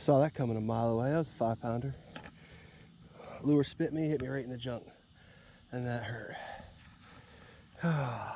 saw that coming a mile away. That was a 5-pounder. Lure spit me, hit me right in the junk. And that hurt.